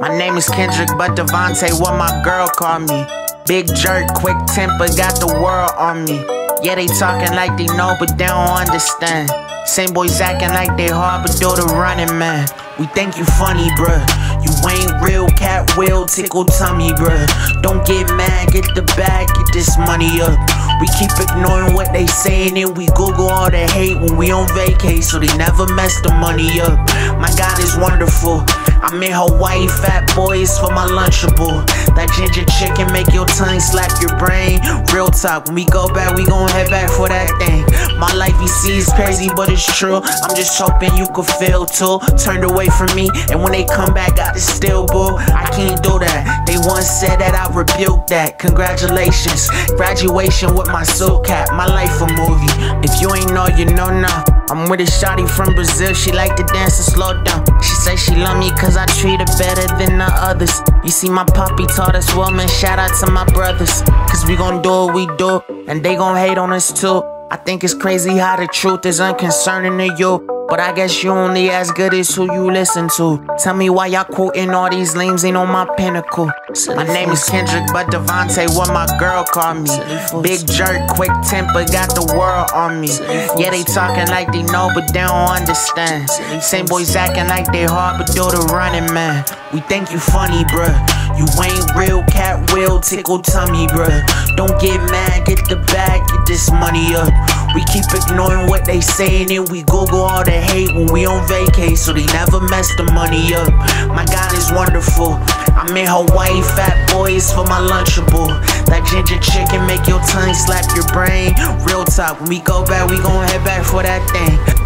My name is Kendric, but Devonte, what my girl call me. Big jerk, quick temper, got the world on me. Yeah, they talking like they know, but they don't understand. Same boys acting like they hard, but do the running, man. We think you funny, bruh. You ain't real, cat will tickle tummy, bruh. Don't get mad, get the bag, get this money up. We keep ignoring what they saying and we Google all the hate when we on vacay, so they never mess the money up. My God is wonderful. I'm in Hawai'i, fatboys for my lunchable. That ginger chicken make your tongue slap your brain. Real talk, when we go back, we gon' head back for that thing. My life you see is crazy, but it's true. I'm just hoping you could feel too. Turned away from me, and when they come back, got the still bull. I can't do that. They once said that I rebuke that. Congratulations, graduation with my soul cat. My life a movie. If you ain't know, you know now. I'm with a shawty from Brazil, she like to dance and slow down. She say she love me cause I treat her better than the others. You see my poppy taught us well, man, shout out to my brothers. Cause we gon' do what we do, and they gon' hate on us too. I think it's crazy how the truth is unconcerning to you, but I guess you only as good as who you listen to. Tell me why y'all quoting all these lames ain't on my pinnacle. My name is Kendric, but Devonte, what my girl call me. Big jerk, quick temper, got the world on me. Yeah, they talking like they know, but they don't understand. Same boys acting like they hard, but do the running, man. We think you funny, bruh. You ain't real, cat will tickle tummy, bruh. Don't get mad, get the bag, get this money up. We keep ignoring what they saying and we Google all the hate when we on vacay, so they never mess the money up. My God is wonderful. I'm in Hawai'i, fatboys for my lunchable. That ginger chicken make your tongue slap your brain. Real talk, when we go back, we gon' head back for that thing.